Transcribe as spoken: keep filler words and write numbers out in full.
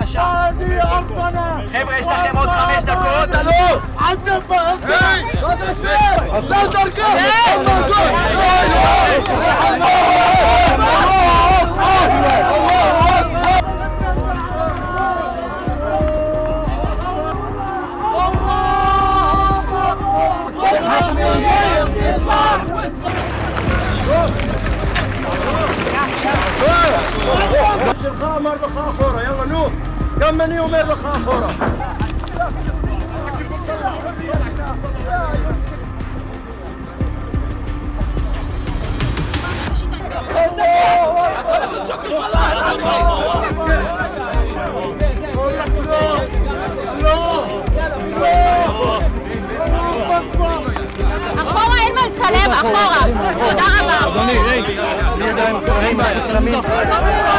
בבקשה. חבר'ה, יש לכם עוד חמש דקות. תלו! אל תפה! היי! לא תשמע! לא דרכה! שלך אמר לך אחורה, יאללה נו, גם אני אומר לך אחורה. אחורה אין מה לצלם, אחורה. תודה רבה. אדוני, רגע, אני יודע אם אין בעיה.